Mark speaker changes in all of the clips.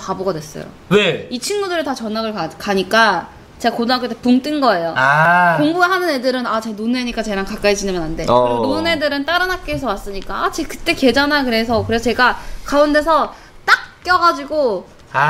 Speaker 1: 바보가 됐어요.
Speaker 2: 왜?
Speaker 1: 이 친구들이 다 전학을 가니까 제가 고등학교 때 붕 뜬 거예요. 공부하는 애들은 쟤 노는 애니까 쟤랑 가까이 지내면 안 돼. 그리고 노는 애들은 다른 학교에서 왔으니까 쟤 그때 걔잖아. 그래서 제가 가운데서 딱 껴가지고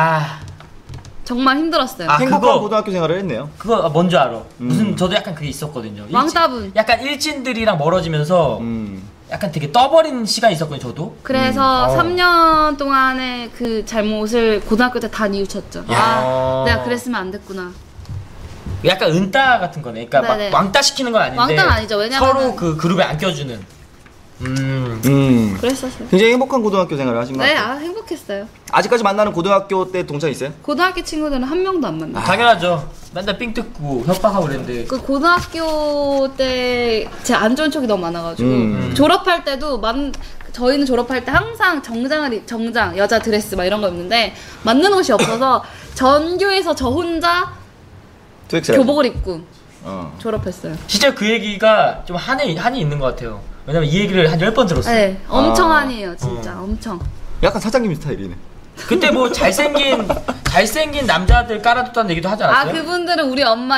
Speaker 1: 정말 힘들었어요.
Speaker 3: 행복한 고등학교 생활을 했네요.
Speaker 2: 그거 뭔지 알아. 무슨 저도 약간 그게 있었거든요.
Speaker 1: 왕따분.
Speaker 2: 약간 일진들이랑 멀어지면서 약간 되게 떠버린 시간이 있었거든요. 저도.
Speaker 1: 그래서 3년 동안의 그 잘못을 고등학교 때 다 뉘우쳤죠. 내가 그랬으면 안 됐구나.
Speaker 2: 약간 은따 같은 거네. 그러니까 막 왕따 시키는 건 아닌데.
Speaker 1: 왕따는 아니죠. 왜냐면
Speaker 2: 서로 그 그룹에 안 껴주는.
Speaker 1: 그랬었어요.
Speaker 3: 굉장히 행복한 고등학교 생활을 하신 것 같아요.
Speaker 1: 네, 행복했어요.
Speaker 3: 아직까지 만나는 고등학교 때 동창 있어요?
Speaker 1: 고등학교 친구들은 한 명도 안 만나요.
Speaker 2: 당연하죠. 맨날 삥 뜯고 협박하고 그랬는데.
Speaker 1: 그 고등학교 때 제 안 좋은 척이 너무 많아가지고 졸업할 때도 저희는 졸업할 때 항상 정장 여자 드레스 막 이런 거 입는데 맞는 옷이 없어서 전교에서 저 혼자 교복을 입고 졸업했어요.
Speaker 2: 진짜 그 얘기가 좀 한이 있는 것 같아요. 왜냐면 이 얘기를 한 10번 들었어요.
Speaker 1: 네, 엄청 한이에요, 진짜. 엄청.
Speaker 3: 약간 사장님 스타일이네.
Speaker 2: 그때 뭐 잘생긴 남자들 깔아뒀다는 얘기도 하지 않았어요?
Speaker 1: 그분들은 우리 엄마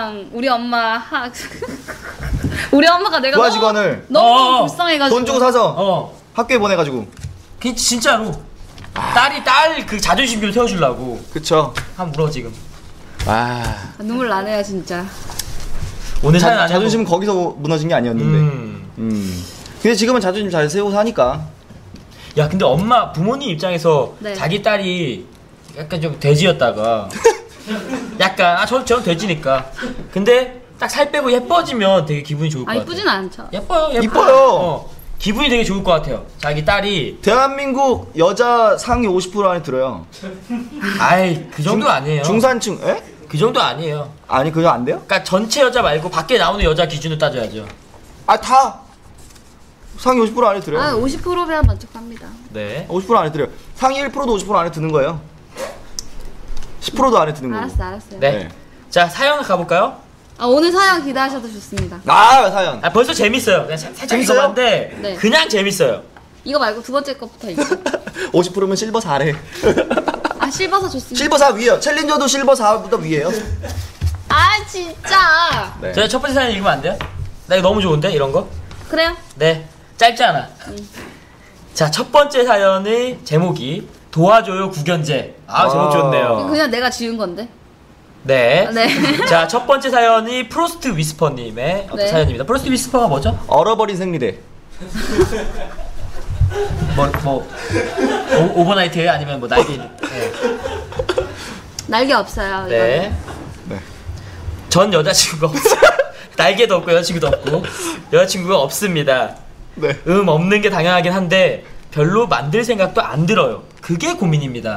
Speaker 1: 우리 엄마가 내가
Speaker 3: 부하 직원을
Speaker 1: 너무 불쌍해가지고
Speaker 3: 돈 주고 사서 학교에 보내가지고.
Speaker 2: 그 진짜로 딸 그 자존심 좀 세워주려고.
Speaker 3: 그쵸.
Speaker 2: 한번 울어 지금.
Speaker 1: 눈물 나네요 진짜.
Speaker 2: 오늘 사연
Speaker 3: 자존심은 거기서 무너진 게 아니었는데. 근데 지금은 자존심 잘 세우고 사니까.
Speaker 2: 야 근데 부모님 입장에서 자기 딸이 약간 좀 돼지였다가 약간 저는 돼지니까. 근데 딱 살 빼고 예뻐지면 되게 기분이 좋을 것 같아요.
Speaker 1: 이쁘진 않죠.
Speaker 2: 예뻐요. 기분이 되게 좋을 것 같아요. 자기 딸이
Speaker 3: 대한민국 여자 상위 50% 안에 들어요.
Speaker 2: 그 정도 아니에요.
Speaker 3: 중산층, 에?
Speaker 2: 그 정도 아니에요.
Speaker 3: 아니 그거 안 돼요?
Speaker 2: 그러니까 전체 여자 말고 밖에 나오는 여자 기준으로 따져야죠.
Speaker 3: 다 상위 50% 안에 들어요.
Speaker 1: 50%면 만족합니다.
Speaker 2: 네.
Speaker 3: 50% 안에 들어요. 상위 1%도 50% 안에 드는 거예요. 10%도 안에 드는 거고.
Speaker 1: 알았어요.
Speaker 2: 네. 자 사연 가볼까요?
Speaker 1: 오늘 사연 기대하셔도 좋습니다.
Speaker 3: 사연.
Speaker 2: 벌써 재밌어요. 그냥 살짝 읽어봤는데
Speaker 1: 네.
Speaker 2: 그냥 재밌어요.
Speaker 1: 이거 말고 두 번째 것부터 읽죠.
Speaker 3: 50%면 실버 4래.
Speaker 1: 실버사 좋습니다.
Speaker 3: 실버 4 위에요. 챌린저도 실버 4보다 위에요.
Speaker 1: 진짜.
Speaker 2: 네. 제가 첫 번째 사연 읽으면 안 돼요? 나 이거 너무 좋은데 이런 거?
Speaker 1: 그래요?
Speaker 2: 네. 짧잖아. 자, 첫 번째 사연의 제목이 도와줘요 구견제. 제목 좋네요.
Speaker 1: 그냥 내가 지은 건데.
Speaker 2: 네.
Speaker 1: 네.
Speaker 2: 자, 첫 번째 사연이 프로스트 위스퍼님의 어떤 사연입니다. 프로스트 위스퍼가 뭐죠?
Speaker 3: 얼어버린 생리대.
Speaker 2: 오버나이트예요? 아니면 뭐 날개? 네.
Speaker 1: 날개 없어요.
Speaker 2: 네. 전 여자친구가 없어요. 날개도 없고 여자친구도 없고 여자친구가 없습니다.
Speaker 3: 네.
Speaker 2: 없는 게 당연하긴 한데 별로 만들 생각도 안 들어요. 그게 고민입니다.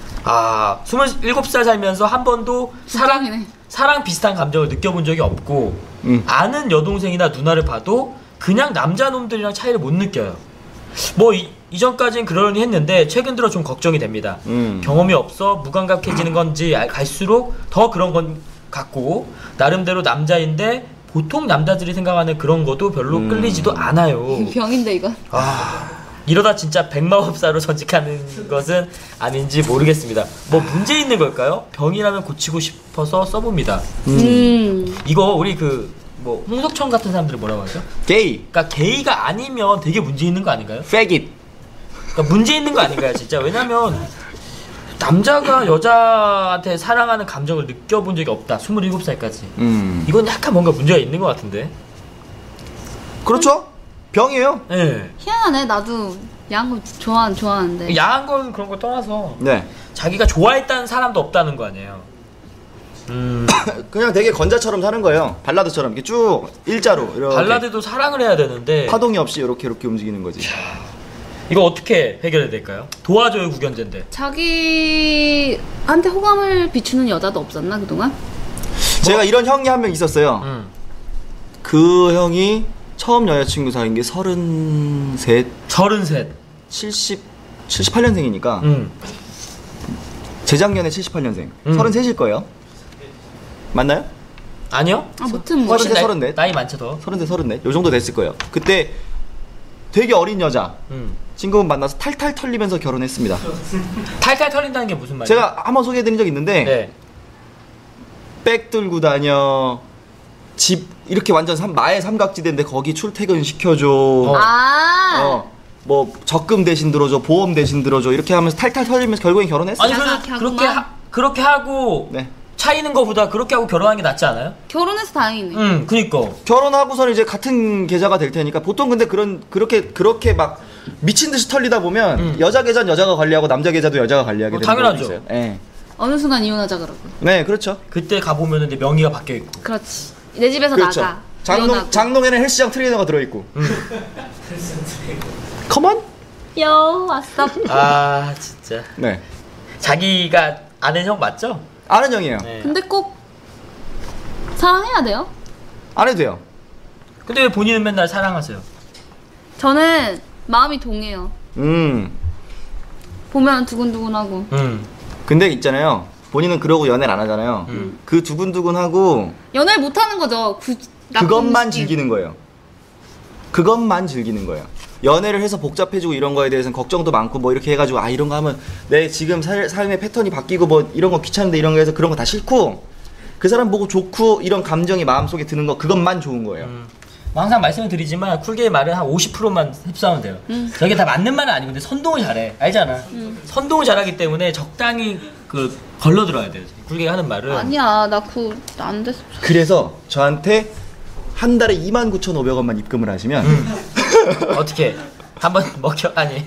Speaker 2: 27살 살면서 한 번도 사랑 비슷한 감정을 느껴본 적이 없고 아는 여동생이나 누나를 봐도 그냥 남자놈들이랑 차이를 못 느껴요. 이전까진 그러려니 했는데 최근 들어 좀 걱정이 됩니다. 경험이 없어 무감각해지는 건지 갈수록 더 그런 건 같고 나름대로 남자인데 보통 남자들이 생각하는 그런 것도 별로 끌리지도 않아요.
Speaker 1: 병인데 이건.
Speaker 2: 이러다 진짜 백마법사로 전직하는 것은 아닌지 모르겠습니다. 문제 있는 걸까요? 병이라면 고치고 싶어서 써봅니다. 이거 우리 홍석천 같은 사람들이 뭐라고 하죠?
Speaker 3: 게이.
Speaker 2: 그러니까 게이가 아니면 되게 문제 있는 거 아닌가요?
Speaker 3: faggot.
Speaker 2: 그러니까 문제 있는 거 아닌가요, 진짜? 왜냐면 남자가 여자한테 사랑하는 감정을 느껴본 적이 없다. 27살까지. 이건 약간 뭔가 문제가 있는 것 같은데.
Speaker 3: 그렇죠? 병이에요.
Speaker 2: 네.
Speaker 1: 희한하네. 나도 야한 거 좋아하는데.
Speaker 2: 야한 건 그런 거 떠나서
Speaker 3: 네.
Speaker 2: 자기가 좋아했다는 사람도 없다는 거 아니에요.
Speaker 3: 그냥 되게 건자처럼 사는 거예요. 발라드처럼 이렇게 쭉 일자로 이렇게.
Speaker 2: 발라드도 사랑을 해야 되는데
Speaker 3: 파동이 없이 이렇게 움직이는 거지.
Speaker 2: 이거 어떻게 해결해야 될까요? 도와줘요 구견제인데.
Speaker 1: 자기한테 호감을 비추는 여자도 없었나 그동안?
Speaker 3: 제가 이런 형이 한 명 있었어요. 그 형이 처음 여자친구 사귄 게 33 78년생이니까 재작년에 78년생 33일 거예요. 맞나요?
Speaker 2: 아니요.
Speaker 1: 무튼
Speaker 3: 훨씬 34
Speaker 2: 나이 많죠 더.
Speaker 3: 34 요 정도 됐을 거예요. 그때 되게 어린 여자 친구분 만나서 탈탈 털리면서 결혼했습니다.
Speaker 2: 탈탈 털린다는 게 무슨 말이에요?
Speaker 3: 제가 한번 소개해드린 적 있는데
Speaker 2: 네.
Speaker 3: 백 들고 다녀, 집 이렇게 완전 마의 삼각지대인데 거기 출퇴근 시켜줘. 뭐 적금 대신 들어줘, 보험 대신 들어줘 이렇게 하면서 탈탈 털리면서 결국엔 결혼했어요.
Speaker 2: 아니 그렇게 하고
Speaker 3: 네.
Speaker 2: 차이는 거보다 그렇게 하고 결혼하는 게 낫지 않아요?
Speaker 1: 결혼해서 다행이네.
Speaker 2: 그니까.
Speaker 3: 결혼하고서는 이제 같은 계좌가 될 테니까 보통 근데 그렇게 막 미친 듯이 털리다 보면 여자 계좌는 여자가 관리하고 남자 계좌도 여자가 관리하게 되는 경우가 있어요.
Speaker 2: 당연하죠.
Speaker 1: 어느 순간 이혼하자 그러고.
Speaker 3: 네, 그렇죠.
Speaker 2: 그때 가보면 내 명의가 바뀌어 있고.
Speaker 1: 그렇지. 내 집에서
Speaker 3: 그렇죠.
Speaker 1: 나가.
Speaker 3: 장롱에는 헬스장 트레이너가 들어있고. 컴온?
Speaker 1: 요 왔어.
Speaker 2: 아 진짜.
Speaker 3: 네.
Speaker 2: 자기가 아는 형 맞죠?
Speaker 3: 아는 형이에요.
Speaker 2: 네.
Speaker 1: 근데 꼭 사랑해야 돼요?
Speaker 3: 안 해도 돼요.
Speaker 2: 근데 왜 본인은 맨날 사랑하세요?
Speaker 1: 저는 마음이 동해요. 보면 두근두근하고.
Speaker 3: 근데 있잖아요. 본인은 그러고 연애를 안 하잖아요. 그 두근두근하고
Speaker 1: 연애를 못 하는 거죠.
Speaker 3: 그것만 즐기는 거예요. 그것만 즐기는 거예요. 연애를 해서 복잡해지고 이런 거에 대해서는 걱정도 많고 뭐 이렇게 해가지고 아 이런 거 하면 내 지금 삶의 패턴이 바뀌고 뭐 이런 거 귀찮은데 이런 거 해서 그런 거 다 싫고 그 사람 보고 좋고 이런 감정이 마음속에 드는 거 그것만 좋은 거예요.
Speaker 2: 항상 말씀을 드리지만 쿨게의 말은 한 50%만 흡수하면 돼요. 저게 다 맞는 말은 아니고 근데 선동을 잘해. 알잖아. 선동을 잘하기 때문에 적당히 걸러 들어야 돼요. 쿨게가 하는 말은.
Speaker 1: 아니야 나 안 됐어.
Speaker 3: 그래서 저한테 한 달에 29,500원만 입금을 하시면
Speaker 2: 어떻게 한번 먹혀? 아니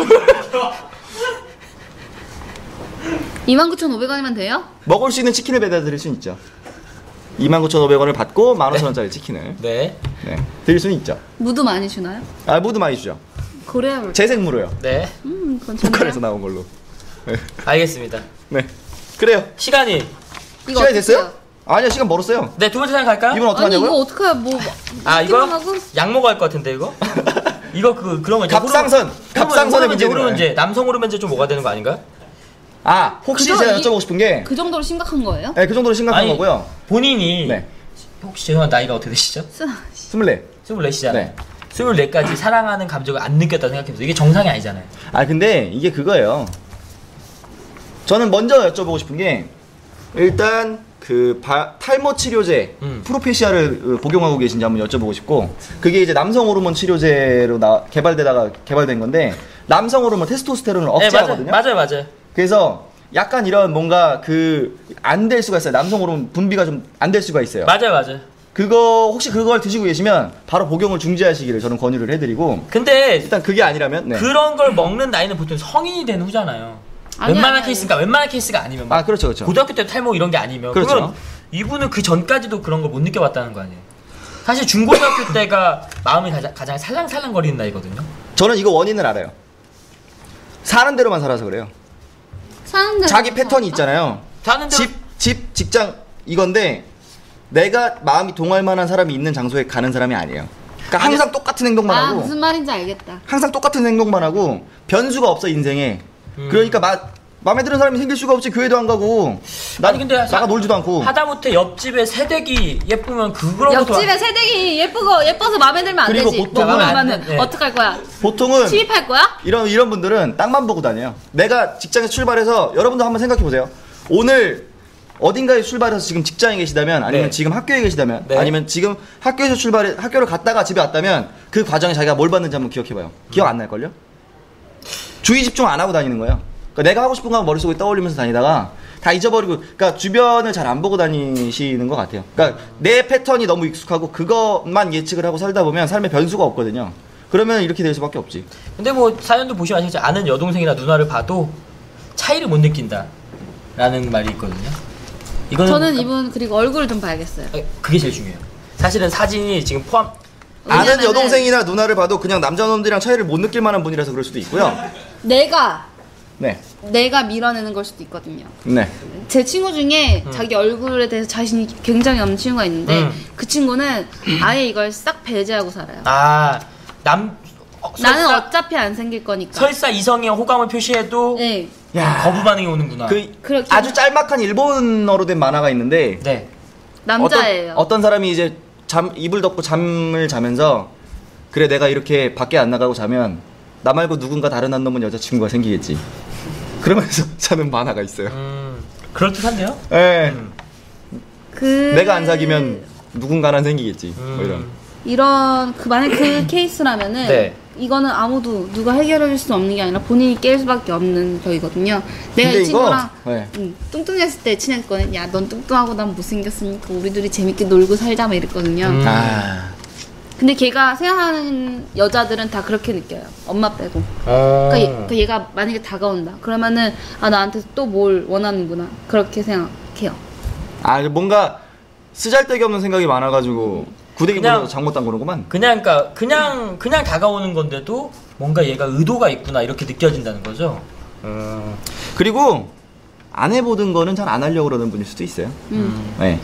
Speaker 1: 29,500원이면 돼요?
Speaker 3: 먹을 수 있는 치킨을 배달 드릴 수는 있죠. 29,500원을 받고 15,000원짜리 치킨을
Speaker 2: 네.
Speaker 3: 드릴 수는 있죠.
Speaker 1: 무도 많이 주나요?
Speaker 3: 아 무도 많이 주죠.
Speaker 1: 그래야
Speaker 3: 재생무로요.
Speaker 2: 네.
Speaker 1: 그건
Speaker 3: 북한에서 나온 걸로. 네.
Speaker 2: 알겠습니다.
Speaker 3: 네. 그래요.
Speaker 2: 시간이
Speaker 3: 시간이 됐어요? 아니요 시간 멀었어요.
Speaker 2: 네, 두 번째 사연 갈까요?
Speaker 3: 이번 어떻게 하냐고요?
Speaker 1: 이거 어떡해 뭐
Speaker 2: 이거 약 먹어야 할 것 같은데 이거? 이거 그런 거 이제
Speaker 3: 갑상선의 문제.
Speaker 2: 호르몬제 남성 호르몬제 좀 뭐가 되는 거 아닌가?
Speaker 3: 혹시 제가 여쭤보고 싶은 게
Speaker 1: 그 정도로 심각한 거예요?
Speaker 3: 네, 그 정도로 심각한 거고요.
Speaker 2: 본인이
Speaker 3: 네.
Speaker 2: 혹시 죄송한 나이가 어떻게 되시죠?
Speaker 3: 24.
Speaker 2: 24시잖아요.
Speaker 3: 네.
Speaker 2: 24까지 사랑하는 감정을 안 느꼈다 생각해보세요. 이게 정상이 아니잖아요.
Speaker 3: 근데 이게 그거예요. 저는 먼저 여쭤보고 싶은 게 일단 탈모 치료제 프로페시아를 복용하고 계신지 한번 여쭤보고 싶고 그게 이제 남성 호르몬 치료제로 개발된 건데 남성 호르몬 테스토스테론을 억제하거든요.
Speaker 2: 네, 맞아요.
Speaker 3: 그래서 약간 이런 뭔가 안 될 수가 있어요. 남성 호르몬 분비가 좀 안 될 수가 있어요.
Speaker 2: 맞아요.
Speaker 3: 혹시 그걸 드시고 계시면 바로 복용을 중지하시기를 저는 권유를 해드리고.
Speaker 2: 근데
Speaker 3: 일단 그게 아니라면
Speaker 2: 그런 걸 먹는 나이는 보통 성인이 된 후잖아요. 웬만한 케이스가 아니면
Speaker 3: 그렇죠.
Speaker 2: 고등학교 때 탈모 이런 게 아니면
Speaker 3: 그렇죠.
Speaker 2: 이분은 그 전까지도 그런 걸 못 느껴봤다는 거 아니에요. 사실 중고등학교 때가 마음이 가장 살랑살랑 거리는 나이거든요.
Speaker 3: 저는 이거 원인을 알아요. 사는 대로만 살아서 그래요. 자기 패턴이 있잖아요. 집, 직장 이건데 내가 마음이 동할 만한 사람이 있는 장소에 가는 사람이 아니에요. 그러니까 항상 똑같은 행동만 하고
Speaker 1: 무슨 말인지 알겠다.
Speaker 3: 항상 똑같은 행동만 하고 변수가 없어 인생에. 그러니까 마음에 드는 사람이 생길 수가 없지. 교회도 안 가고 근데 나가 놀지도 않고
Speaker 2: 하다못해 옆집에 새댁이 예쁘면
Speaker 1: 옆집에 새댁이 예뻐서 마음에 들면 안
Speaker 3: 그리고
Speaker 1: 되지.
Speaker 3: 보통은
Speaker 1: 어떡할 거야?
Speaker 3: 보통은
Speaker 1: 취입할 거야?
Speaker 3: 이런 분들은 땅만 보고 다녀요. 내가 직장에서 출발해서 여러분도 한번 생각해 보세요. 오늘 어딘가에 출발해서 지금 직장에 계시다면 아니면 지금 학교에 계시다면 아니면 지금 학교에서 학교를 갔다가 집에 왔다면 그 과정에 자기가 뭘 받는지 한번 기억해봐요. 기억 안 날걸요? 주의 집중 안 하고 다니는 거예요. 그러니까 내가 하고 싶은 거 머릿속에 떠올리면서 다니다가 다 잊어버리고 그러니까 주변을 잘 안 보고 다니시는 것 같아요. 그러니까 내 패턴이 너무 익숙하고 그것만 예측을 하고 살다 보면 삶에 변수가 없거든요. 그러면 이렇게 될 수밖에 없지.
Speaker 2: 근데 사연도 보시면 아시겠지만 아는 여동생이나 누나를 봐도 차이를 못 느낀다 라는 말이 있거든요.
Speaker 1: 저는 이분 그리고 얼굴을 좀 봐야겠어요.
Speaker 2: 그게 제일 중요해요. 사실은 사진이 지금
Speaker 3: 아는 여동생이나 누나를 봐도 그냥 남자놈들이랑 차이를 못 느낄 만한 분이라서 그럴 수도 있고요.
Speaker 1: 내가 밀어내는 걸 수도 있거든요.
Speaker 3: 네.
Speaker 1: 제 친구 중에 자기 얼굴에 대해서 자신이 굉장히 없는 친구가 있는데 그 친구는 아예 이걸 싹 배제하고 살아요. 나는 어차피 안 생길 거니까.
Speaker 2: 설사 이성의 호감을 표시해도 거부 반응이 오는구나.
Speaker 3: 아주 짤막한 일본어로 된 만화가 있는데
Speaker 1: 남자예요.
Speaker 3: 어떤 사람이 이제 이불 덮고 잠을 자면서 그래 내가 이렇게 밖에 안 나가고 자면 나 말고 누군가 다른 한 놈은 여자친구가 생기겠지. 그러면서 자는 만화가 있어요.
Speaker 2: 그럴듯한데요?
Speaker 3: 예. 내가 안 사귀면 누군가는 생기겠지. 뭐
Speaker 1: 이런 만약 그 케이스라면은
Speaker 2: 네.
Speaker 1: 이거는 아무도 누가 해결해 줄 수 없는 게 아니라 본인이 깰 수밖에 없는 격이거든요. 내가 이 친구랑 뚱뚱했을 때 친했거든. 야, 넌 뚱뚱하고 난 못생겼으니까 우리 둘이 재밌게 놀고 살자 막 이랬거든요. 근데 걔가 생각하는 여자들은 다 그렇게 느껴요. 엄마 빼고. 그러니까 얘가 만약에 다가온다. 그러면은 아 나한테 또 뭘 원하는구나. 그렇게 생각해요.
Speaker 3: 아 뭔가 쓰잘데기 없는 생각이 많아가지고 구데기 물어서 잘못 담그는구만.
Speaker 2: 그냥 다가오는 건데도 뭔가 얘가 의도가 있구나 이렇게 느껴진다는 거죠.
Speaker 3: 그리고 안 해보던 거는 잘 안 하려고 그러는 분일 수도 있어요. 네.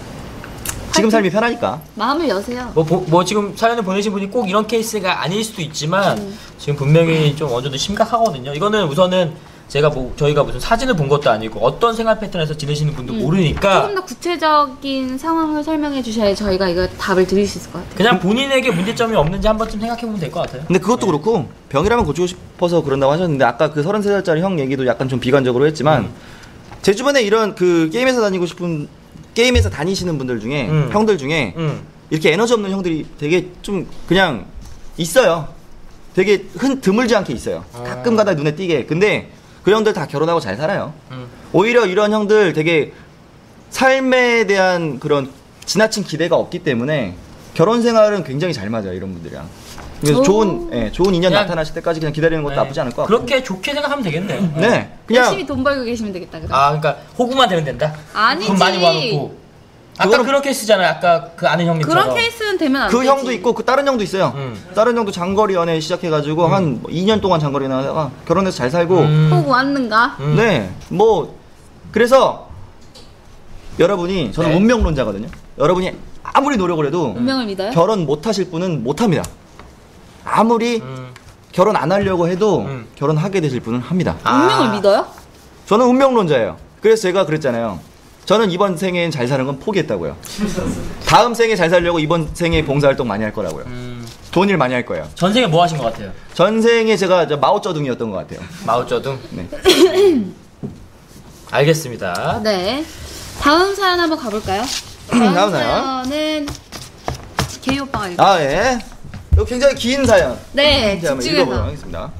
Speaker 3: 지금 삶이 편하니까
Speaker 1: 마음을 여세요.
Speaker 2: 뭐 지금 사연을 보내신 분이 꼭 이런 케이스가 아닐 수도 있지만 지금 분명히 좀 어느 정도 심각하거든요. 이거는 우선은 저희가 무슨 사진을 본 것도 아니고 어떤 생활 패턴에서 지내시는 분도 모르니까
Speaker 1: 조금 더 구체적인 상황을 설명해 주셔야 저희가 이거 답을 드릴 수 있을 것 같아요.
Speaker 2: 그냥 본인에게 문제점이 없는지 한 번쯤 생각해 보면 될 것 같아요.
Speaker 3: 근데 그것도 그렇고 병이라면 고치고 싶어서 그런다고 하셨는데 아까 그 33살짜리 형 얘기도 약간 좀 비관적으로 했지만 제 주변에 이런 그 게임에서 다니시는 분들 중에 형들 중에 이렇게 에너지 없는 형들이 되게 좀 그냥 있어요. 되게 드물지 않게 있어요. 가끔 가다 눈에 띄게. 근데 그 형들 다 결혼하고 잘 살아요. 오히려 이런 형들 되게 삶에 대한 그런 지나친 기대가 없기 때문에 결혼 생활은 굉장히 잘 맞아요. 이런 분들이랑. 그래서 좋은 인연 나타나실 때까지 그냥 기다리는 것도 나쁘지 않을 것 같고.
Speaker 2: 그렇게 좋게 생각하면 되겠네요.
Speaker 3: 네. 그냥
Speaker 1: 열심히 돈 벌고 계시면 되겠다. 그럼.
Speaker 2: 그러니까 호구만 되면 된다?
Speaker 1: 아니지.
Speaker 2: 돈 많이 모아놓고. 아까 그런 케이스잖아요. 아까 그 아는 형님처럼.
Speaker 1: 그런 케이스는 되면 안
Speaker 3: 되지.
Speaker 1: 되지.
Speaker 3: 형도 있고 그 다른 형도 있어요. 다른 형도 장거리 연애 시작해가지고 한 2년 동안 장거리 연애하다가 결혼해서 잘 살고.
Speaker 1: 호구 왔는가?
Speaker 3: 네. 뭐 그래서 여러분이 저는 운명론자거든요. 여러분이 아무리 노력을 해도
Speaker 1: 운명을 믿어요?
Speaker 3: 결혼 못하실 분은 못합니다. 아무리 결혼 안 하려고 해도 결혼하게 되실 분은 합니다.
Speaker 1: 운명을 믿어요?
Speaker 3: 저는 운명론자예요. 그래서 제가 그랬잖아요. 저는 이번 생엔 잘 사는 건 포기했다고요. 다음 생에 잘 살려고 이번 생에 봉사활동 많이 할 거라고요. 돈일 많이 할 거예요.
Speaker 2: 전생에 뭐 하신 것 같아요?
Speaker 3: 전생에 제가 마오쩌둥이었던 것 같아요.
Speaker 2: 마오쩌둥?
Speaker 3: 네.
Speaker 2: 알겠습니다.
Speaker 1: 네. 다음 사연 한번 가볼까요? 다음 사연은 개이 오빠가 읽어.
Speaker 3: 아 예. 이거 굉장히 긴 사연.
Speaker 1: 네.
Speaker 3: 한번 읽어보도록 하겠습니다.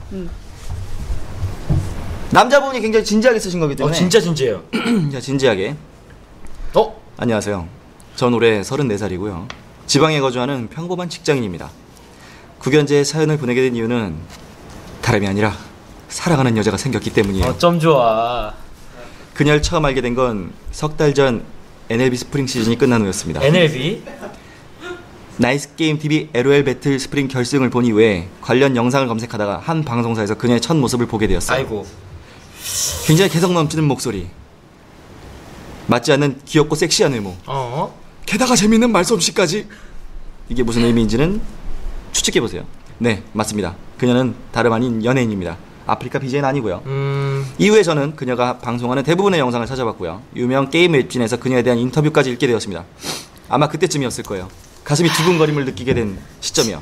Speaker 3: 남자분이 굉장히 진지하게 쓰신 거기 때문에.
Speaker 2: 진짜 진지해요.
Speaker 3: 자, 진지하게. 안녕하세요. 전 올해 34살이고요. 지방에 거주하는 평범한 직장인입니다. 국연제에 사연을 보내게 된 이유는 다름이 아니라 사랑하는 여자가 생겼기 때문이에요.
Speaker 2: 어쩜 좋아.
Speaker 3: 그녀를 처음 알게 된 건 석 달 전 NLB 스프링 시즌이 끝난 후였습니다.
Speaker 2: NLB?
Speaker 3: 나이스 게임 TV LOL 배틀 스프링 결승을 본 이후에 관련 영상을 검색하다가 한 방송사에서 그녀의 첫 모습을 보게 되었어요.
Speaker 2: 아이고.
Speaker 3: 굉장히 개성 넘치는 목소리, 맞지 않는 귀엽고 섹시한 외모, 게다가 재밌는 말솜씨까지. 이게 무슨 의미인지는 추측해보세요. 네, 맞습니다. 그녀는 다름 아닌 연예인입니다. 아프리카 BJ는 아니고요. 이후에 저는 그녀가 방송하는 대부분의 영상을 찾아봤고요. 유명 게임 웹진에서 그녀에 대한 인터뷰까지 읽게 되었습니다. 아마 그때쯤이었을 거예요. 가슴이 두근거림을 느끼게 된 시점이요.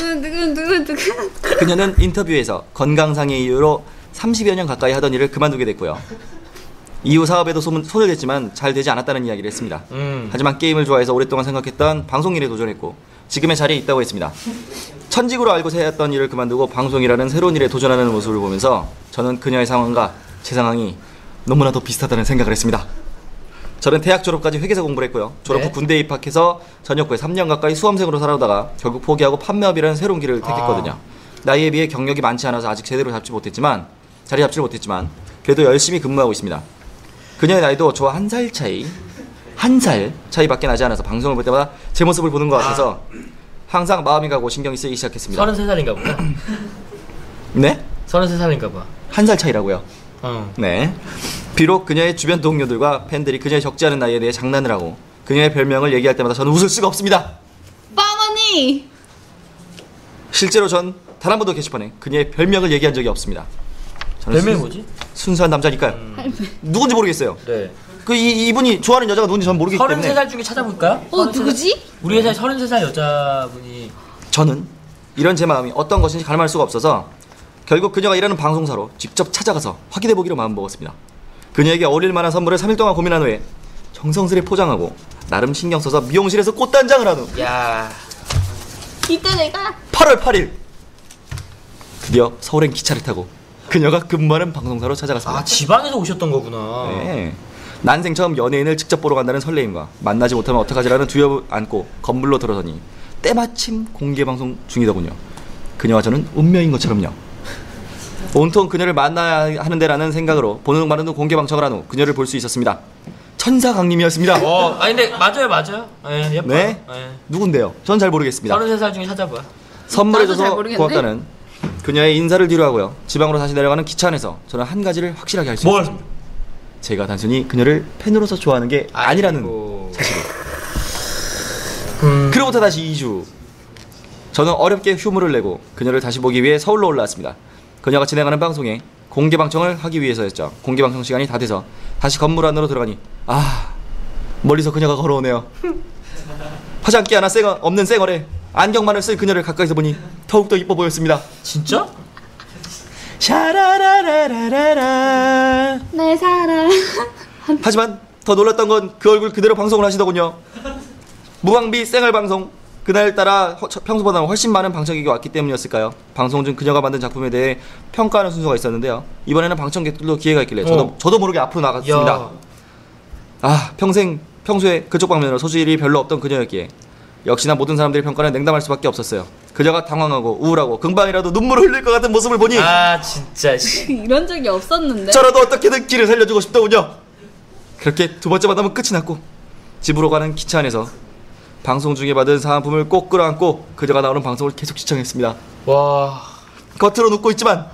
Speaker 3: 그녀는 인터뷰에서 건강상의 이유로 30여 년 가까이 하던 일을 그만두게 됐고요. 이후 사업에도 손을 댔지만 잘 되지 않았다는 이야기를 했습니다. 하지만 게임을 좋아해서 오랫동안 생각했던 방송일에 도전했고 지금의 자리에 있다고 했습니다. 천직으로 알고 해왔던 일을 그만두고 방송이라는 새로운 일에 도전하는 모습을 보면서 저는 그녀의 상황과 제 상황이 너무나도 비슷하다는 생각을 했습니다. 저는 대학 졸업까지 회계사 공부를 했고요. 졸업 후 군대에 입학해서 전역 후에 3년 가까이 수험생으로 살아오다가 결국 포기하고 판매업이라는 새로운 길을 택했거든요. 나이에 비해 경력이 많지 않아서 아직 제대로 자리 잡지를 못했지만 그래도 열심히 근무하고 있습니다. 그녀의 나이도 저와 한 살 차이밖에 나지 않아서 방송을 볼 때마다 제 모습을 보는 것 같아서 항상 마음이 가고 신경이 쓰이기 시작했습니다.
Speaker 2: 33살인가 보다.
Speaker 3: 네?
Speaker 2: 33살인가 봐.
Speaker 3: 한 살 차이라고요? 네. 비록 그녀의 주변 동료들과 팬들이 그녀의 적지 않은 나이에 대해 장난을 하고 그녀의 별명을 얘기할 때마다 저는 웃을 수가 없습니다.
Speaker 1: 빵언니!
Speaker 3: 실제로 전 단 한 번도 게시판에 그녀의 별명을 얘기한 적이 없습니다.
Speaker 2: 별명이 뭐지?
Speaker 3: 순수한 남자니까요. 누군지 모르겠어요.
Speaker 2: 네.
Speaker 3: 이분이 좋아하는 여자가 누군지 전 모르기 때문에.
Speaker 2: 33살 중에 찾아볼까요?
Speaker 1: 누구지?
Speaker 2: 우리 회사에 33살 여자분이.
Speaker 3: 저는 이런 제 마음이 어떤 것인지 가늠할 수가 없어서 결국 그녀가 일하는 방송사로 직접 찾아가서 확인해보기로 마음먹었습니다. 그녀에게 어울릴 만한 선물을 3일 동안 고민한 후에 정성스레 포장하고 나름 신경 써서 미용실에서 꽃단장을 한 후
Speaker 2: 야,
Speaker 1: 이때 내가
Speaker 3: 8월 8일 드디어 서울행 기차를 타고 그녀가 근무하는 방송사로 찾아갔습니다.
Speaker 2: 아, 지방에서 오셨던 거구나.
Speaker 3: 네. 난생 처음 연예인을 직접 보러 간다는 설레임과 만나지 못하면 어떡하지라는 두려움을 안고 건물로 들어서니 때마침 공개방송 중이더군요. 그녀와 저는 운명인 것처럼요. 온통 그녀를 만나야 하는데라는 생각으로 보는 둥 마는 둥 공개방청을 한 후 그녀를 볼 수 있었습니다. 천사강림이었습니다.
Speaker 2: 아니 근데 맞아요. 예, 예뻐요.
Speaker 3: 네?
Speaker 2: 예.
Speaker 3: 누군데요? 전 잘 모르겠습니다.
Speaker 2: 33살 중에 찾아봐.
Speaker 3: 선물해줘서 고맙다는 그녀의 인사를 뒤로 하고요. 지방으로 다시 내려가는 기차 안에서 저는 한 가지를 확실하게 알 수 있었습니다. 제가 단순히 그녀를 팬으로서 좋아하는 게 아니라는 사실을. 그로부터 다시 2주. 저는 어렵게 휴무를 내고 그녀를 다시 보기 위해 서울로 올라왔습니다. 그녀가 진행하는 방송에 공개방청을 하기 위해서였죠. 공개방청 시간이 다 돼서 다시 건물 안으로 들어가니 멀리서 그녀가 걸어오네요. 화장기 하나 없는 쌩얼에 안경만을 쓴 그녀를 가까이서 보니 더욱더 이뻐 보였습니다.
Speaker 2: 진짜?
Speaker 1: 샤라라라라라 내 사랑.
Speaker 3: 하지만 더 놀랐던 건 그 얼굴 그대로 방송을 하시더군요. 무방비 쌩얼 방송. 그날따라 평소보다 훨씬 많은 방청객이 왔기 때문이었을까요? 방송 중 그녀가 만든 작품에 대해 평가하는 순서가 있었는데요. 이번에는 방청객들도 기회가 있길래 저도 모르게 앞으로 나갔습니다. 평소에 그쪽 방면으로 소질이 별로 없던 그녀였기에 역시나 모든 사람들의 평가는 냉담할 수밖에 없었어요. 그녀가 당황하고 우울하고 금방이라도 눈물을 흘릴 것 같은 모습을 보니
Speaker 2: 진짜
Speaker 1: 이런 적이 없었는데
Speaker 3: 저라도 어떻게든 길을 살려주고 싶더군요. 그렇게 두 번째 만남은 끝이 났고 집으로 가는 기차 안에서 방송 중에 받은 사은품을 꼭 끌어안고 그녀가 나오는 방송을 계속 시청했습니다.
Speaker 2: 와,
Speaker 3: 겉으로 웃고 있지만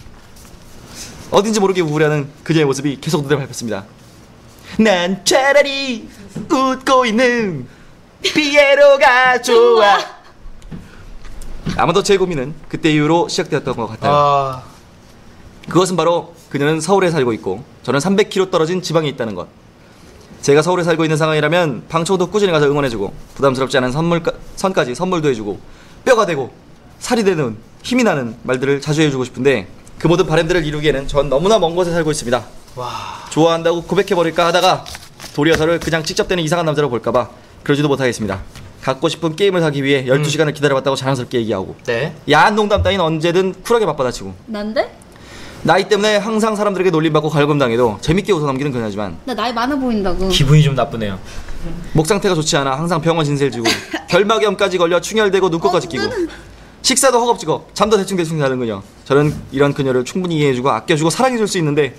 Speaker 3: 어딘지 모르게 우울해하는 그녀의 모습이 계속 눈에 밟혔습니다. 난 차라리 웃고 있는 피에로가 좋아. 아마도 제 고민은 그때 이후로 시작되었던 것 같아요. 그것은 바로 그녀는 서울에 살고 있고 저는 300km 떨어진 지방에 있다는 것. 제가 서울에 살고 있는 상황이라면 방청도 꾸준히 가서 응원해주고 부담스럽지 않은 선까지 선물도 해주고 뼈가 되고 살이 되는 힘이 나는 말들을 자주 해주고 싶은데 그 모든 바람들을 이루기에는 전 너무나 먼 곳에 살고 있습니다. 좋아한다고 고백해버릴까 하다가 도리어 저를 그냥 직접대는 이상한 남자로 볼까봐 그러지도 못하겠습니다. 갖고 싶은 게임을 사기 위해 12시간을 기다려봤다고 자랑스럽게 얘기하고 야한 농담 따윈 언제든 쿨하게 맞받아치고
Speaker 1: 난데?
Speaker 3: 나이 때문에 항상 사람들에게 놀림받고 갈굼당해도 재밌게 웃어넘기는 그녀지만
Speaker 1: 나 나이 많아 보인다고.
Speaker 2: 기분이 좀 나쁘네요.
Speaker 3: 목 상태가 좋지 않아 항상 병원 진세를 지고 결막염까지 걸려 충혈되고 눈꽃까지 끼고 식사도 허겁지겁 잠도 대충 자는 그녀. 저는 이런 그녀를 충분히 이해해주고 아껴주고 사랑해줄 수 있는데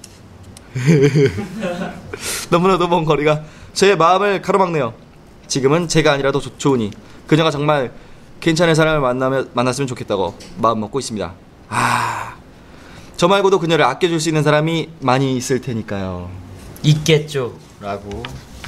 Speaker 3: 너무나도 먼 거리가 제 마음을 가로막네요. 지금은 제가 아니라도 좋으니 그녀가 정말 괜찮은 사람을 만났으면 좋겠다고 마음먹고 있습니다. 저 말고도 그녀를 아껴줄 수 있는 사람이 많이 있을 테니까요.
Speaker 2: 있겠죠 라고.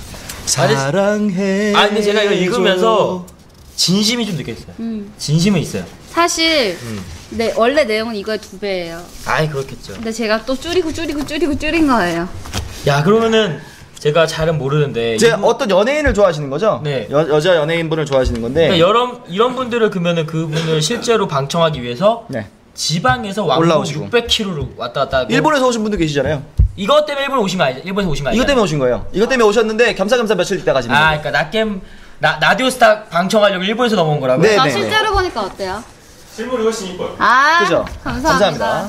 Speaker 3: 사랑해.
Speaker 2: 근데 제가 이걸 읽으면서 진심이 좀 느껴졌어요. 진심은 있어요.
Speaker 1: 사실 원래 내용은 이거의 2배예요.
Speaker 2: 그렇겠죠.
Speaker 1: 근데 제가 또 줄인 거예요.
Speaker 2: 야, 그러면은 제가 잘은 모르는데
Speaker 3: 어떤 연예인을 좋아하시는 거죠? 네. 여자 연예인분을 좋아하시는 건데
Speaker 2: 그러니까 이런 분들을 그러면은 그분을 실제로 방청하기 위해서 지방에서 왕복 600km로 왔다 갔다 하고.
Speaker 3: 일본에서 오신 분도 계시잖아요.
Speaker 2: 이것 때문에 일본에 오신 거 아니죠? 일본에서 오신 거 아니죠?
Speaker 3: 이것 때문에 오신 거예요. 이것 때문에 오셨는데 겸사겸사 며칠 있다 가시는 거예요.
Speaker 2: 그러니까 라디오스타 방청하려고 일본에서 넘어온 거라고요?
Speaker 3: 네.
Speaker 1: 실제로 보니까 어때요?
Speaker 2: 실물이 훨씬 이뻐요.
Speaker 3: 그죠? 감사합니다.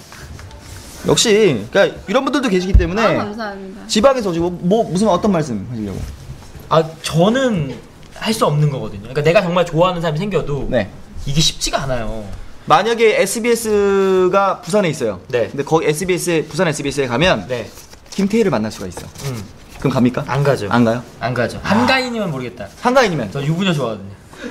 Speaker 3: 역시 그러니까 이런 분들도 계시기 때문에
Speaker 1: 감사합니다.
Speaker 3: 지방에서 오시고 무슨 어떤 말씀 하시려고?
Speaker 2: 저는 할 수 없는 거거든요. 그러니까 내가 정말 좋아하는 사람이 생겨도 이게 쉽지가 않아요.
Speaker 3: 만약에 SBS가 부산에 있어요. 근데 거기 부산 SBS에 가면 김태희를 만날 수가 있어. 그럼 갑니까?
Speaker 2: 안 가죠.
Speaker 3: 안 가요?
Speaker 2: 안 가죠. 한가인이면 모르겠다.
Speaker 3: 한가인이면?
Speaker 2: 저 유부녀 좋아하거든요.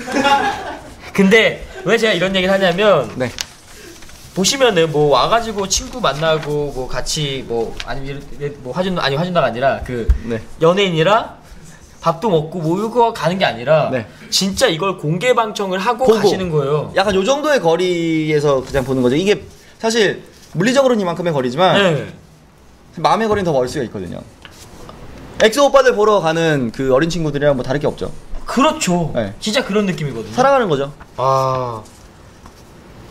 Speaker 2: 근데 왜 제가 이런 얘기를 하냐면 보시면은 뭐 와가지고 친구 만나고 뭐 같이 아니면 화준다가 아니라 연예인이라 밥도 먹고 모이고 가는 게 아니라 진짜 이걸 공개 방청을 하고 가시는 거예요.
Speaker 3: 약간 요 정도의 거리에서 그냥 보는 거죠. 이게 사실 물리적으로는 이만큼의 거리지만 마음의 거리는 더 멀 수가 있거든요. 엑소 오빠들 보러 가는 그 어린 친구들이랑 뭐 다를 게 없죠.
Speaker 2: 그렇죠. 진짜 그런 느낌이거든요.
Speaker 3: 사랑하는 거죠.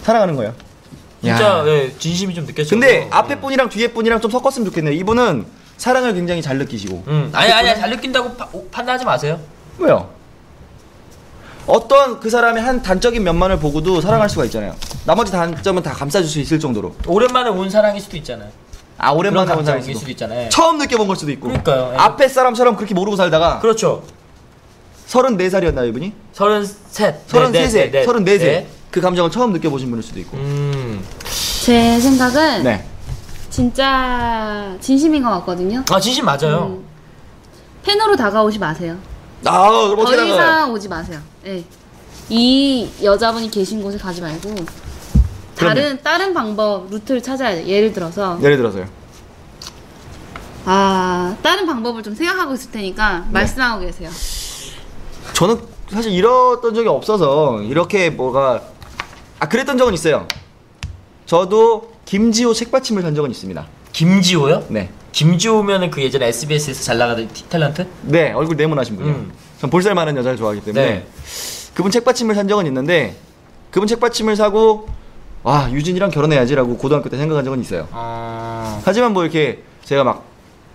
Speaker 3: 사랑하는 거예요.
Speaker 2: 진짜 네, 진심이 좀 느껴져요.
Speaker 3: 근데 앞에 분이랑 뒤에 분이랑 좀 섞었으면 좋겠네요. 이분은 사랑을 굉장히 잘 느끼시고.
Speaker 2: 아니 잘 느낀다고 판단하지 마세요.
Speaker 3: 왜요? 어떤 그 사람의 한 단적인 면만을 보고도 사랑할 수가 있잖아요. 나머지 단점은 다 감싸줄 수 있을 정도로.
Speaker 2: 오랜만에 온 사랑일 수도 있잖아요.
Speaker 3: 아, 오랜만에 온 사랑일
Speaker 2: 수도 있잖아요.
Speaker 3: 처음 느껴본 걸 수도 있고.
Speaker 2: 그러니까요.
Speaker 3: 앞에 사람처럼 그렇게 모르고 살다가.
Speaker 2: 그렇죠.
Speaker 3: 34살이었나요, 이분이?
Speaker 2: 33.
Speaker 3: 33세.
Speaker 2: 네.
Speaker 3: 34세. 네. 그 감정을 처음 느껴보신 분일 수도 있고.
Speaker 1: 제 생각은
Speaker 3: 네.
Speaker 1: 진짜 진심인 것 같거든요.
Speaker 2: 아, 진심 맞아요.
Speaker 1: 팬으로 다가오지 마세요.
Speaker 3: 아, 그럼
Speaker 1: 더 이상 오지 마세요. 네. 이 여자분이 계신 곳에 가지 말고 다른 방법 루트를 찾아야 돼요. 예를 들어서요. 다른 방법을 좀 생각하고 있을 테니까 말씀하고 계세요.
Speaker 3: 저는 사실 이랬던 적이 없어서 이렇게 뭐가 그랬던 적은 있어요. 저도 김지호 책받침을 산 적은 있습니다.
Speaker 2: 김지호요?
Speaker 3: 네.
Speaker 2: 김지호면은 그 예전에 SBS에서 잘 나가던 탤런트?
Speaker 3: 네, 얼굴 네모나신 분이요. 전 볼살 많은 여자를 좋아하기 때문에 네. 그분 책받침을 산 적은 있는데 그분 책받침을 사고 와, 유진이랑 결혼해야지라고 고등학교 때 생각한 적은 있어요. 하지만 뭐 이렇게 제가 막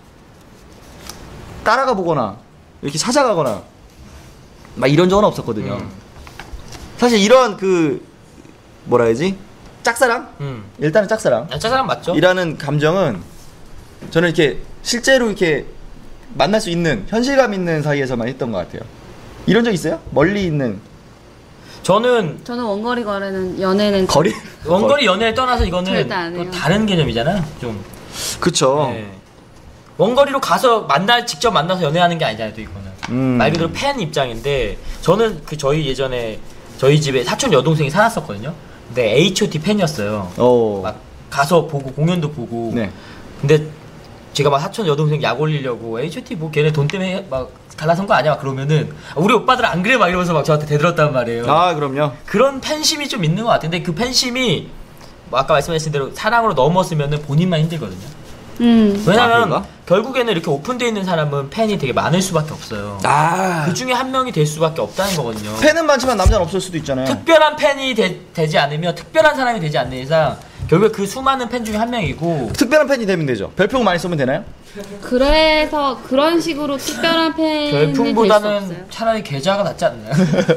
Speaker 3: 따라가 보거나 이렇게 찾아가거나 막 이런 적은 없었거든요. 사실 이런 그 뭐라 해야지? 짝사랑? 일단은 짝사랑.
Speaker 2: 짝사랑 맞죠?
Speaker 3: 이라는 감정은 저는 이렇게 실제로 이렇게 만날 수 있는 현실감 있는 사이에서만 했던 것 같아요. 이런 적 있어요? 멀리 있는.
Speaker 1: 저는 원거리 연애는
Speaker 2: 원거리 연애를 떠나서 이거는 또 다른 개념이잖아요. 좀.
Speaker 3: 그쵸.
Speaker 2: 네. 원거리로 가서 직접 만나서 연애하는 게 아니잖아요, 또 이거는. 말 그대로 팬 입장인데 저는 저희 예전에 저희 집에 사촌 여동생이 살았었거든요. 근데 H.O.T 팬이었어요. 막 가서 보고 공연도 보고. 네. 근데 제가 막 사촌 여동생 약 올리려고 H.O.T 뭐 걔네 돈 때문에 막 갈라선 거 아니야? 막 그러면은 우리 오빠들 안 그래? 막 이러면서 막 저한테 대들었단 말이에요.
Speaker 3: 아, 그럼요.
Speaker 2: 그런 팬심이 좀 있는 것 같은데 그 팬심이 뭐 아까 말씀하신 대로 사랑으로 넘었으면은 본인만 힘들거든요. 왜냐면 결국에는 이렇게 오픈되어 있는 사람은 팬이 되게 많을 수밖에 없어요. 그 중에 한 명이 될 수밖에 없다는 거거든요.
Speaker 3: 팬은 많지만 남자는 없을 수도 있잖아요.
Speaker 2: 특별한 팬이 되지 않으면 특별한 사람이 되지 않는 이상 결국에 그 수많은 팬 중에 한 명이고
Speaker 3: 특별한 팬이 되면 되죠. 별풍 많이 쏘면 되나요?
Speaker 1: 그래서 그런 식으로 특별한 팬이
Speaker 2: 별풍보다는 차라리 계좌가 낫지 않나요?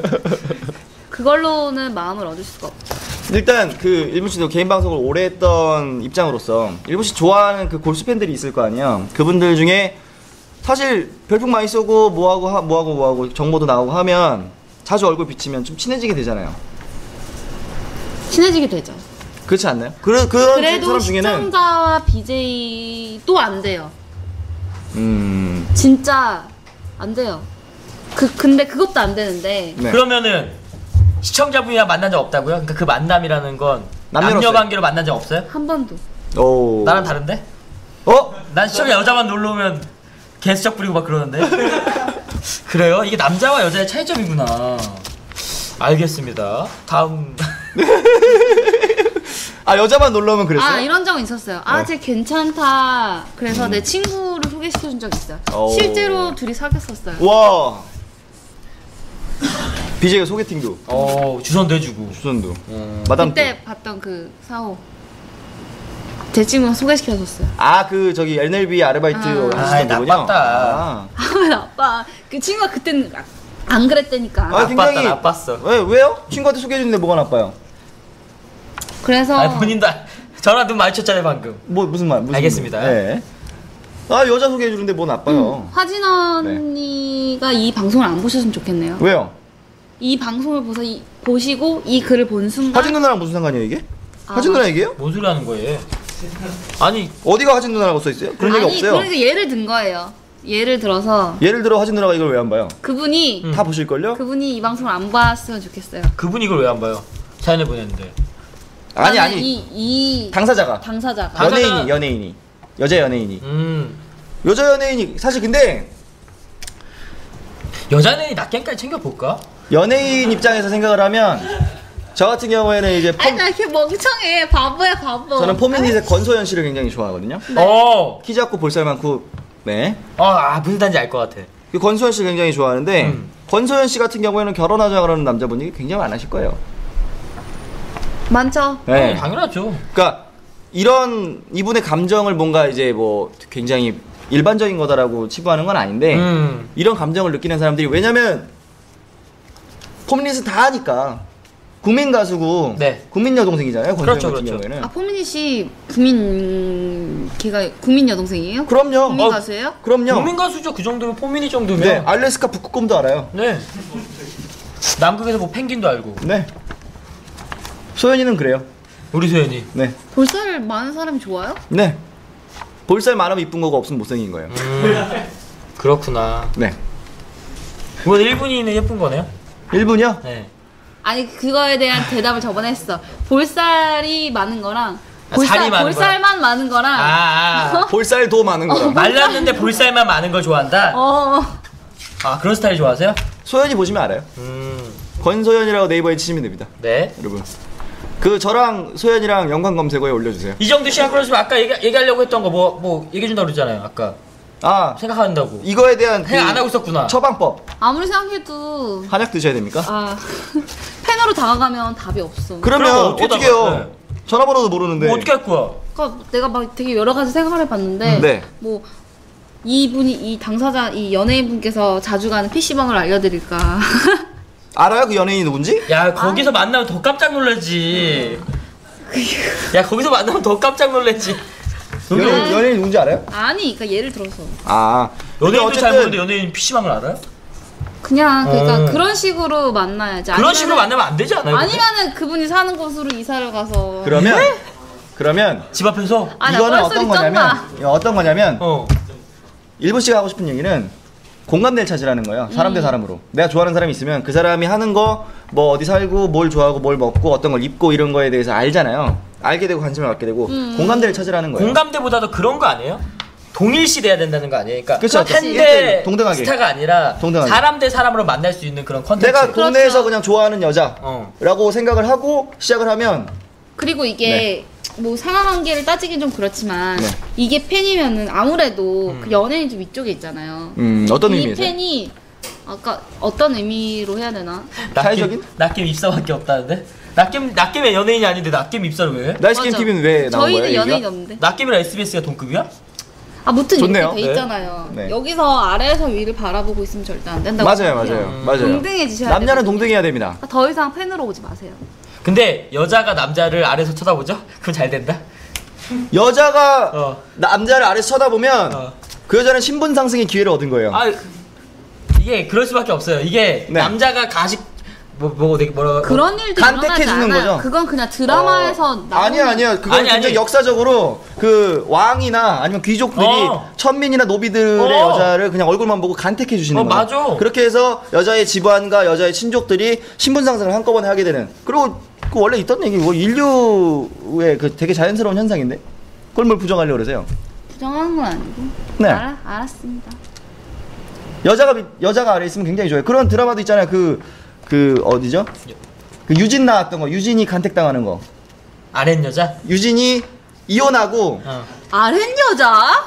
Speaker 1: 그걸로는 마음을 얻을 수가 없죠.
Speaker 3: 일단 그 일본 씨도 개인 방송을 오래 했던 입장으로서 일본 씨 좋아하는 그 골수 팬들이 있을 거 아니에요. 그분들 중에 사실 별풍 많이 쏘고 뭐하고 정보도 나오고 하면 자주 얼굴 비치면 좀 친해지게 되잖아요.
Speaker 1: 친해지게 되죠.
Speaker 3: 그렇지 않나요? 그런
Speaker 1: 그래도
Speaker 3: 사람 중에는
Speaker 1: 시청자와 BJ도 안 돼요. 진짜 안 돼요. 근데 그것도 안 되는데.
Speaker 2: 네. 그러면은 시청자분이랑 만난 적 없다고요? 그러니까 그 만남이라는 건 남녀 관계로 만난 적 없어요?
Speaker 1: 한 번도.
Speaker 2: 나랑 다른데? 난 시청자 여자만 놀러 오면 개수작 부리고 막 그러는데. 그래요? 이게 남자와 여자의 차이점이구나. 알겠습니다. 다음.
Speaker 3: 여자만 놀러 오면 그랬어요?
Speaker 1: 이런 적은 있었어요. 쟤 괜찮다. 그래서 내 친구를 소개시켜준 적 있어요. 실제로 둘이 사귀었었어요.
Speaker 3: 와. BJ가 소개팅도.
Speaker 2: 주선도 해주고.
Speaker 3: 주선도.
Speaker 1: 마담 그때 봤던 그 사호. 제 친구가 소개시켜줬어요.
Speaker 3: 저기 NLB 아르바이트 하시던 분이요?
Speaker 2: 나빴다.
Speaker 1: 나빠. 그 친구가 그때는 안 그랬다니까.
Speaker 3: 굉장히
Speaker 2: 나빴어.
Speaker 3: 왜요? 친구한테 소개해주는데 뭐가 나빠요?
Speaker 1: 그래서
Speaker 2: 본인도 저랑 눈 마주쳤잖아요 방금.
Speaker 3: 무슨 말?
Speaker 2: 알겠습니다.
Speaker 3: 네. 여자 소개해주는데 뭐 나빠요?
Speaker 1: 하진 언니가 이 방송을 안 보셨으면 좋겠네요.
Speaker 3: 왜요?
Speaker 1: 이 방송을 보시고 이 글을 본 순간
Speaker 3: 하진 누나랑 무슨 상관이에요 이게? 하진 누나 얘기예요?
Speaker 2: 뭔 소리 하는 거예요? 아니
Speaker 3: 어디가 하진 누나라고 써있어요? 그런 얘기 없어요.
Speaker 1: 그러니까 예를 든 거예요. 예를 들어
Speaker 3: 하진 누나가 이걸 왜 안 봐요?
Speaker 1: 그분이
Speaker 3: 다 보실걸요?
Speaker 1: 그분이 이 방송을 안 봤으면 좋겠어요.
Speaker 2: 그분이 이걸 왜 안 봐요? 사연을 보냈는데.
Speaker 3: 아니
Speaker 1: 이
Speaker 3: 당사자가 연예인이 여자 연예인이 여자 연예인이 사실 근데
Speaker 2: 여자 연예인이 낫게까지 챙겨볼까?
Speaker 3: 연예인 입장에서 생각을 하면 저 같은 경우에는 이제
Speaker 1: 나 이렇게 멍청해. 바보야 바보.
Speaker 3: 저는 포미닛의 권소연 씨를 굉장히 좋아하거든요.
Speaker 2: 네.
Speaker 3: 키 작고 볼살 많고 네.
Speaker 2: 무슨 단지 알 것 같아.
Speaker 3: 그 권소연 씨 굉장히 좋아하는데 권소연 씨 같은 경우에는 결혼하자 그러는 남자분이 굉장히 안 하실 거예요.
Speaker 1: 많죠.
Speaker 3: 네.
Speaker 2: 당연하죠.
Speaker 3: 그러니까 이런 이분의 감정을 뭔가 이제 뭐 굉장히 일반적인 거다라고 치부하는 건 아닌데 이런 감정을 느끼는 사람들이 왜냐면 포미닛은 다 하니까 국민 가수고
Speaker 2: 네.
Speaker 3: 국민 여동생이잖아요.
Speaker 2: 그렇죠,
Speaker 3: 같은
Speaker 2: 그렇죠.
Speaker 3: 경우에는.
Speaker 1: 아 포미닛이 걔가 국민 여동생이에요?
Speaker 3: 그럼요.
Speaker 1: 국민 가수예요?
Speaker 3: 그럼요.
Speaker 2: 국민 가수죠. 그 정도면 포미닛 정도면.
Speaker 3: 네, 알래스카 북극곰도 알아요.
Speaker 2: 네. 남극에서 뭐 펭귄도 알고.
Speaker 3: 네. 소연이는 그래요.
Speaker 2: 우리 소연이.
Speaker 3: 네.
Speaker 1: 볼살 많은 사람이 좋아요?
Speaker 3: 네. 볼살 많으면 이쁜 거고 없으면 못생긴 거예요.
Speaker 2: 그렇구나.
Speaker 3: 네.
Speaker 2: 이건 1분이는 예쁜 거네요?
Speaker 3: 1분이요?
Speaker 2: 네.
Speaker 1: 아니 그거에 대한 대답을 저번에 했어. 볼살이 많은 거랑
Speaker 2: 살이 많은
Speaker 1: 볼살만 많은 거랑
Speaker 3: 볼살도 많은 거라.
Speaker 2: 말랐는데 볼살만 많은 걸 좋아한다? 아 그런 스타일 좋아하세요?
Speaker 3: 소연이 보시면 알아요. 권소연이라고 네이버에 치시면 됩니다.
Speaker 2: 네.
Speaker 3: 여러분. 그 저랑 소연이랑 연관 검색어에 올려주세요.
Speaker 2: 이 정도 시간 끌었으면 아까 얘기하려고 했던 거 뭐 얘기해준다고 그랬잖아요 아까.
Speaker 3: 아
Speaker 2: 생각한다고.
Speaker 3: 이거에 대한
Speaker 2: 생각 안 하고 있었구나.
Speaker 3: 처방법.
Speaker 1: 아무리 생각해도
Speaker 3: 한약 드셔야 됩니까?
Speaker 1: 팬으로 다가가면 답이 없어.
Speaker 3: 그러면 어떻게 해요?
Speaker 2: 네.
Speaker 3: 전화번호도 모르는데.
Speaker 2: 뭐 어떻게 할 거야?
Speaker 1: 그러니까 내가 막 되게 여러 가지 생각을 해봤는데
Speaker 3: 네.
Speaker 1: 뭐 이분이 이 당사자 이 연예인분께서 자주 가는 PC방을 알려드릴까?
Speaker 3: 알아요 그 연예인이 누군지?
Speaker 2: 야 거기서 만나면 더 깜짝 놀라지. 야 거기서 만나면 더 깜짝 놀라지.
Speaker 3: 연예인 누군지 알아요?
Speaker 1: 아니, 그러니까 예를 들어서
Speaker 2: 연예인도 잘 모르는데 연예인 PC방을 알아요?
Speaker 1: 그냥 그러니까 그런 식으로 만나야지.
Speaker 2: 그런 식으로 만나면 안 되지 않아요?
Speaker 1: 아니면은 그분이 사는 곳으로 이사를 가서.
Speaker 3: 그러면
Speaker 2: 집 앞에서.
Speaker 3: 이거는 어떤 거냐면 일본 씨가 하고 싶은 얘기는 공감대를 찾으라는 거예요. 사람 대 사람으로. 내가 좋아하는 사람이 있으면 그 사람이 하는 거 뭐 어디 살고 뭘 좋아하고 뭘 먹고 어떤 걸 입고 이런 거에 대해서 알잖아요. 알게 되고 관심을 갖게 되고 공감대를 찾으라는 거예요.
Speaker 2: 공감대보다도 그런 거 아니에요? 동일시 돼야 된다는 거 아니에요? 그러니까
Speaker 3: 그쵸,
Speaker 2: 팬대
Speaker 3: 동등하게.
Speaker 2: 스타가 아니라
Speaker 3: 동등하게.
Speaker 2: 사람 대 사람으로 만날 수 있는 그런 컨텐츠.
Speaker 3: 내가 동네에서 그냥 좋아하는 여자라고
Speaker 2: 어.
Speaker 3: 생각을 하고 시작을 하면
Speaker 1: 그리고 이게 뭐 상하관계를 따지긴 좀 그렇지만
Speaker 3: 네.
Speaker 1: 이게 팬이면은 아무래도 그 연예인 좀 위쪽에 있잖아요.
Speaker 3: 어떤
Speaker 1: 이
Speaker 3: 의미에서?
Speaker 1: 팬이 아까 어떤 의미로 해야 되나?
Speaker 3: 사회적인?
Speaker 2: 낚임 입사밖에 없다는데? 낚임의 연예인이 아닌데 낚임 입사를 왜 해?
Speaker 3: 나이스게임
Speaker 1: 맞아.
Speaker 3: TV는 왜 나온 거예요?
Speaker 1: 저희는 연예인
Speaker 3: 얘기가?
Speaker 1: 없는데.
Speaker 2: 낚임이랑 SBS가 동급이야?
Speaker 1: 무튼
Speaker 3: 좋네요.
Speaker 1: 이렇게 돼 있잖아요.
Speaker 3: 네.
Speaker 1: 여기서 아래에서 위를 바라보고 있으면 절대 안 된다고.
Speaker 3: 맞아요.
Speaker 1: 동등해지셔야 돼요.
Speaker 3: 남녀는 동등해야 됩니다.
Speaker 1: 더 이상 팬으로 오지 마세요.
Speaker 2: 근데 여자가 남자를 아래서 쳐다보죠? 그럼 잘 된다?
Speaker 3: 여자가 남자를 아래서 쳐다보면 그 여자는 신분 상승의 기회를 얻은 거예요.
Speaker 2: 이게 그럴 수밖에 없어요. 이게 남자가 가식 뭐라
Speaker 1: 그런 일도
Speaker 3: 간택해
Speaker 1: 일어나지
Speaker 3: 주는
Speaker 1: 않아요.
Speaker 3: 거죠?
Speaker 1: 그건 그냥 드라마에서 나오는.
Speaker 3: 아니요. 그건 굉장히 역사적으로 그 왕이나 아니면 귀족들이 천민이나 노비들의 여자를 그냥 얼굴만 보고 간택해 주시는 거예요.
Speaker 2: 맞아.
Speaker 3: 그렇게 해서 여자의 집안과 여자의 친족들이 신분 상승을 한꺼번에 하게 되는. 그리고 그 원래 있던 얘기 뭐 인류의 그 되게 자연스러운 현상인데 그걸 뭘 부정하려고 그러세요?
Speaker 1: 부정하는 건 아니고.
Speaker 3: 네.
Speaker 1: 알았습니다.
Speaker 3: 여자가 아래 있으면 굉장히 좋아요. 그런 드라마도 있잖아요. 그 어디죠? 그 유진 나왔던 거. 유진이 간택당하는 거.
Speaker 2: 아랫 여자?
Speaker 3: 유진이 이혼하고
Speaker 1: 아랫 여자?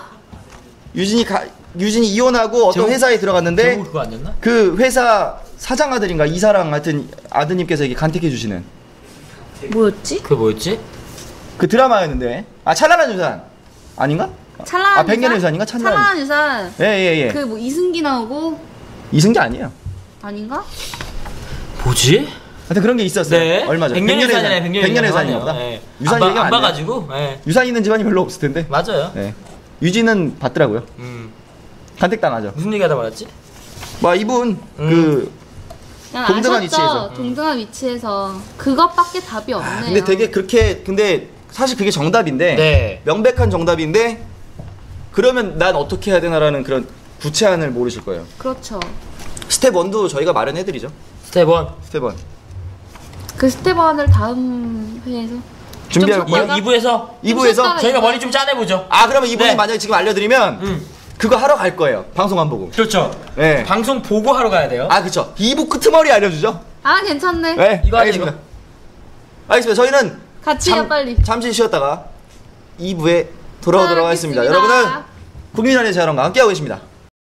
Speaker 3: 유진이 이혼하고 어떤 회사에 들어갔는데
Speaker 2: 제목 그거 아니었나?
Speaker 3: 그 회사 사장 아들인가 이사랑 하여튼 아드님께서 이게 간택해 주시는.
Speaker 1: 뭐였지?
Speaker 2: 그게 뭐였지?
Speaker 3: 그 드라마였는데. 찬란한 유산 아닌가?
Speaker 1: 찬란한
Speaker 3: 백년의 유산인가?
Speaker 1: 찬란한 유산.
Speaker 3: 예.
Speaker 1: 그 뭐 이승기 나오고.
Speaker 3: 이승기 아니에요.
Speaker 1: 아닌가?
Speaker 2: 뭐지?
Speaker 3: 하여튼 그런 게 있었어요.
Speaker 2: 네.
Speaker 3: 얼마 전에.
Speaker 2: 백년의 유산이네.
Speaker 3: 백년의 유산인가 보다.
Speaker 2: 네.
Speaker 3: 유산 얘기가
Speaker 2: 안 봐가지고. 네.
Speaker 3: 유산 있는 집안이 별로 없을 텐데.
Speaker 2: 맞아요.
Speaker 3: 네. 유진은 봤더라고요. 간택당하죠.
Speaker 2: 무슨 얘기하다 말았지?
Speaker 3: 이분 그 동등한 위치에서.
Speaker 1: 동등한 위치에서 그것밖에 답이 없네요.
Speaker 3: 근데 되게 근데 사실 그게 정답인데 명백한 정답인데 그러면 난 어떻게 해야 되나라는 그런 구체안을 모르실 거예요.
Speaker 1: 그렇죠.
Speaker 3: 스텝 1도 저희가 마련해드리죠.
Speaker 2: 스텝 1.
Speaker 1: 그 스텝 1을 다음 회에서
Speaker 3: 준비할 거야.
Speaker 2: 2부에서 저희가 머리 좀 짜내보죠.
Speaker 3: 그러면 이분이 만약에 지금 알려드리면 그거 하러 갈 거예요. 방송 안 보고.
Speaker 2: 그렇죠.
Speaker 3: 네.
Speaker 2: 방송 보고 하러 가야 돼요.
Speaker 3: 그렇죠. 2부 끄트머리 알려주죠.
Speaker 1: 괜찮네.
Speaker 3: 네.
Speaker 2: 이거
Speaker 3: 알겠습니다. 알겠습니다. 저희는
Speaker 1: 같이 해요, 빨리.
Speaker 3: 잠시 쉬었다가 2부에 돌아오도록 하겠습니다. 여러분은 국민연예 재활원과 함께하고 계십니다.